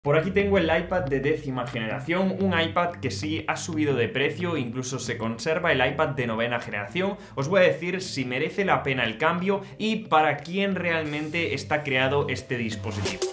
Por aquí tengo el iPad de 10ª generación, un iPad que sí ha subido de precio, incluso se conserva el iPad de 9ª generación. Os voy a decir si merece la pena el cambio y para quién realmente está creado este dispositivo.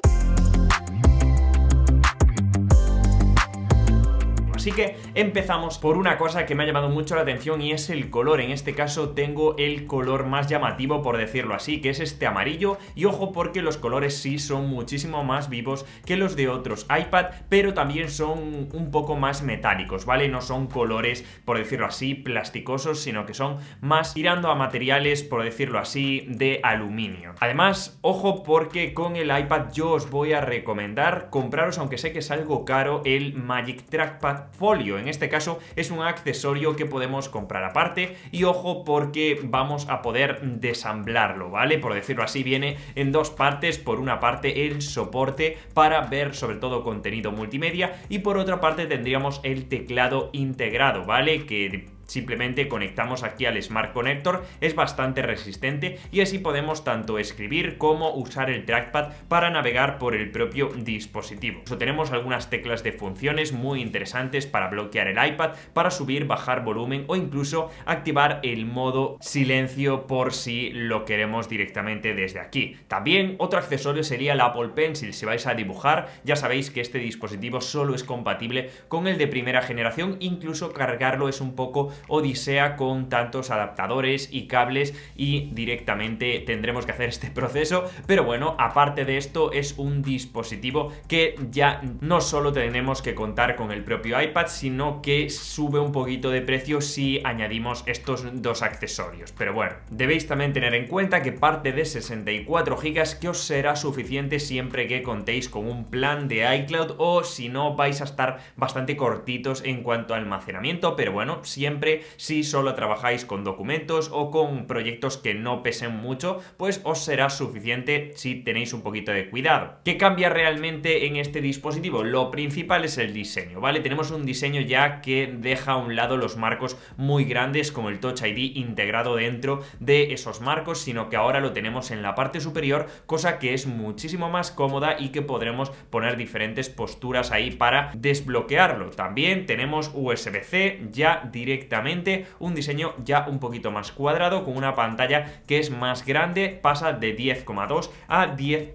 Así que empezamos por una cosa que me ha llamado mucho la atención y es el color. En este caso tengo el color más llamativo, por decirlo así, que es este amarillo. Y ojo, porque los colores sí son muchísimo más vivos que los de otros iPad, pero también son un poco más metálicos, ¿vale? No son colores, por decirlo así, plasticosos, sino que son más tirando a materiales, por decirlo así, de aluminio. Además, ojo, porque con el iPad yo os voy a recomendar compraros, aunque sé que es algo caro, el Magic Trackpad Folio. En este caso es un accesorio que podemos comprar aparte y ojo porque vamos a poder desamblarlo, ¿vale? Por decirlo así, viene en dos partes. Por una parte el soporte para ver sobre todo contenido multimedia y por otra parte tendríamos el teclado integrado, ¿vale? Que simplemente conectamos aquí al Smart Connector, es bastante resistente y así podemos tanto escribir como usar el trackpad para navegar por el propio dispositivo. Tenemos algunas teclas de funciones muy interesantes para bloquear el iPad, para subir, bajar volumen o incluso activar el modo silencio por si lo queremos directamente desde aquí. También otro accesorio sería el Apple Pencil. Si vais a dibujar, ya sabéis que este dispositivo solo es compatible con el de primera generación, incluso cargarlo es un poco odisea con tantos adaptadores y cables y directamente tendremos que hacer este proceso, pero bueno, aparte de esto es un dispositivo que ya no solo tenemos que contar con el propio iPad, sino que sube un poquito de precio si añadimos estos dos accesorios. Pero bueno, debéis también tener en cuenta que parte de 64 GB que os será suficiente siempre que contéis con un plan de iCloud, o si no vais a estar bastante cortitos en cuanto a almacenamiento, pero bueno, siempre si solo trabajáis con documentos o con proyectos que no pesen mucho, pues os será suficiente si tenéis un poquito de cuidado. ¿Qué cambia realmente en este dispositivo? Lo principal es el diseño, ¿vale? Tenemos un diseño ya que deja a un lado los marcos muy grandes como el Touch ID integrado dentro de esos marcos, sino que ahora lo tenemos en la parte superior, cosa que es muchísimo más cómoda y que podremos poner diferentes posturas ahí para desbloquearlo. También tenemos USB-C ya directamente, un diseño ya un poquito más cuadrado con una pantalla que es más grande, pasa de 10,2 a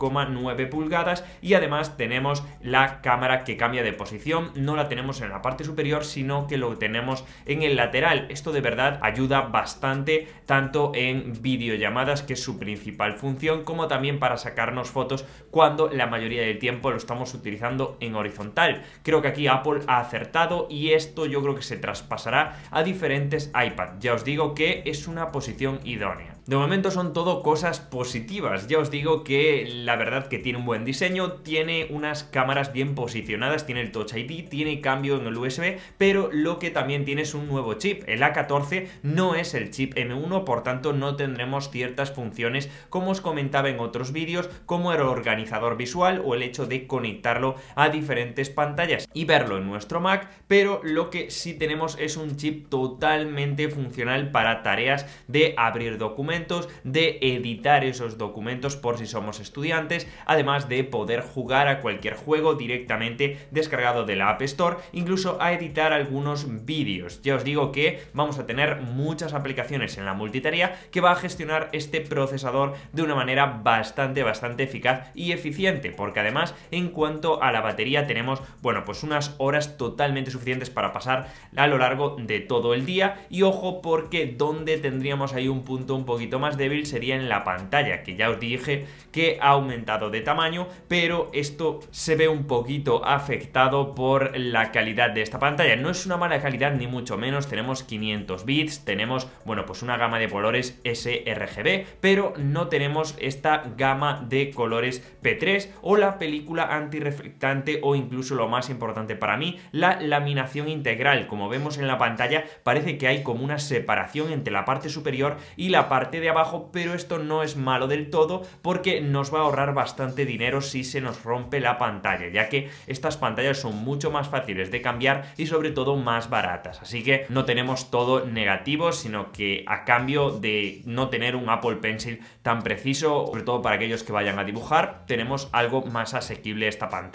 10,9 pulgadas y además tenemos la cámara que cambia de posición. No la tenemos en la parte superior, sino que lo tenemos en el lateral. Esto de verdad ayuda bastante tanto en videollamadas, que es su principal función, como también para sacarnos fotos cuando la mayoría del tiempo lo estamos utilizando en horizontal. Creo que aquí Apple ha acertado y esto yo creo que se traspasará a diferentes iPad. Ya os digo que es una posición idónea. De momento son todo cosas positivas. Ya os digo que la verdad que tiene un buen diseño, tiene unas cámaras bien posicionadas, tiene el Touch ID, tiene cambio en el USB, pero lo que también tiene es un nuevo chip. El A14 no es el chip M1, por tanto no tendremos ciertas funciones como os comentaba en otros vídeos, como el organizador visual o el hecho de conectarlo a diferentes pantallas y verlo en nuestro Mac, pero lo que sí tenemos es un chip totalmente funcional para tareas de abrir documentos, de editar esos documentos por si somos estudiantes, además de poder jugar a cualquier juego directamente descargado de la App Store, incluso a editar algunos vídeos. Ya os digo que vamos a tener muchas aplicaciones en la multitarea que va a gestionar este procesador de una manera bastante eficaz y eficiente, porque además en cuanto a la batería tenemos, bueno, pues unas horas totalmente suficientes para pasar a lo largo de todo el día. Y ojo, porque donde tendríamos ahí un punto un poquito más débil sería en la pantalla, que ya os dije que ha aumentado de tamaño, pero esto se ve un poquito afectado por la calidad de esta pantalla. No es una mala calidad ni mucho menos, tenemos 500 bits, tenemos, bueno, pues una gama de colores sRGB, pero no tenemos esta gama de colores P3 o la película antirreflectante, o incluso lo más importante para mí, la laminación integral. Como vemos en la pantalla parece que hay como una separación entre la parte superior y la parte de abajo, pero esto no es malo del todo porque nos va a ahorrar bastante dinero si se nos rompe la pantalla, ya que estas pantallas son mucho más fáciles de cambiar y sobre todo más baratas. Así que no tenemos todo negativo, sino que a cambio de no tener un Apple Pencil tan preciso, sobre todo para aquellos que vayan a dibujar, tenemos algo más asequible esta pantalla.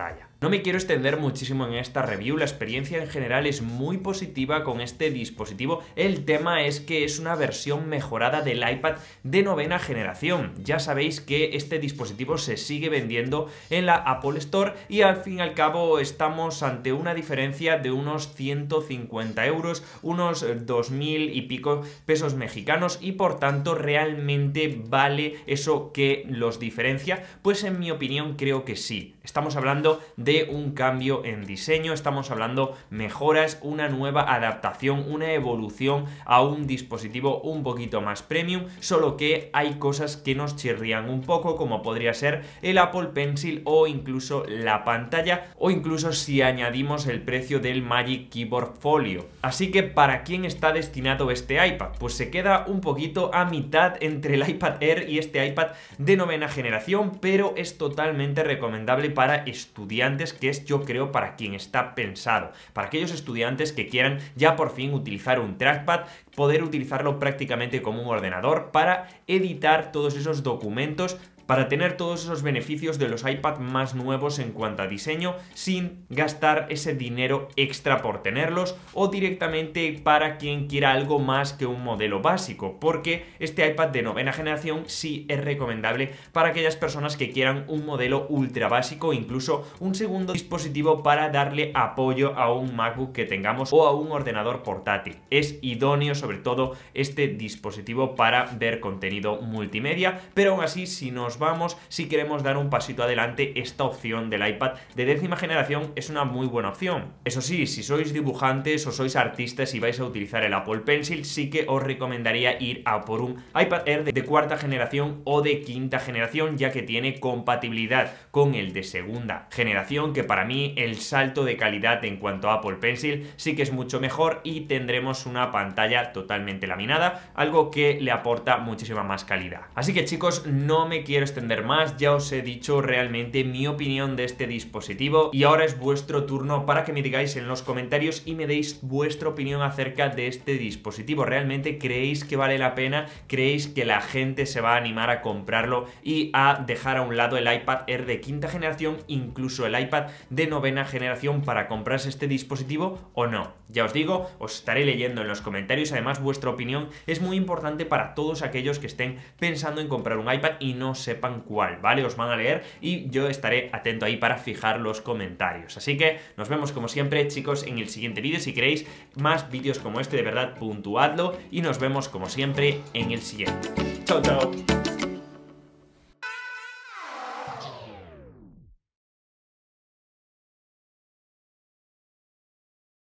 No me quiero extender muchísimo en esta review, la experiencia en general es muy positiva con este dispositivo. El tema es que es una versión mejorada del iPad de 9ª generación. Ya sabéis que este dispositivo se sigue vendiendo en la Apple Store y al fin y al cabo estamos ante una diferencia de unos 150 euros, unos 2.000 y pico pesos mexicanos, y por tanto realmente vale eso que los diferencia. Pues en mi opinión creo que sí. Estamos hablando de un cambio en diseño, estamos hablando mejoras, una nueva adaptación, una evolución a un dispositivo un poquito más premium, solo que hay cosas que nos chirrían un poco, como podría ser el Apple Pencil o incluso la pantalla, o incluso si añadimos el precio del Magic Keyboard Folio. Así que ¿para quién está destinado este iPad? Pues se queda un poquito a mitad entre el iPad Air y este iPad de 9ª generación, pero es totalmente recomendable para estudiantes, que es, yo creo, para quien está pensado, para aquellos estudiantes que quieran ya por fin utilizar un trackpad, poder utilizarlo prácticamente como un ordenador para editar todos esos documentos, para tener todos esos beneficios de los iPad más nuevos en cuanto a diseño sin gastar ese dinero extra por tenerlos, o directamente para quien quiera algo más que un modelo básico, porque este iPad de 9ª generación sí es recomendable para aquellas personas que quieran un modelo ultra básico, incluso un segundo dispositivo para darle apoyo a un MacBook que tengamos o a un ordenador portátil. Es idóneo sobre todo este dispositivo para ver contenido multimedia, pero aún así si queremos dar un pasito adelante, esta opción del iPad de 10ª generación es una muy buena opción. Eso sí, si sois dibujantes o sois artistas y vais a utilizar el Apple Pencil, sí que os recomendaría ir a por un iPad Air de 4ª generación o de 5ª generación, ya que tiene compatibilidad con el de 2ª generación, que para mí el salto de calidad en cuanto a Apple Pencil sí que es mucho mejor, y tendremos una pantalla totalmente laminada, algo que le aporta muchísima más calidad. Así que chicos, no me quiero extender más, ya os he dicho realmente mi opinión de este dispositivo, y ahora es vuestro turno para que me digáis en los comentarios y me deis vuestra opinión acerca de este dispositivo. ¿Realmente creéis que vale la pena? ¿Creéis que la gente se va a animar a comprarlo y a dejar a un lado el iPad Air de 5ª generación, incluso el iPad de 9ª generación, para comprarse este dispositivo o no? Ya os digo, os estaré leyendo en los comentarios. Además, vuestra opinión es muy importante para todos aquellos que estén pensando en comprar un iPad y no sepan cuál, ¿vale? Os van a leer y yo estaré atento ahí para fijar los comentarios. Así que nos vemos como siempre, chicos, en el siguiente vídeo. Si queréis más vídeos como este, de verdad, puntuadlo, y nos vemos como siempre en el siguiente. ¡Chao, chao!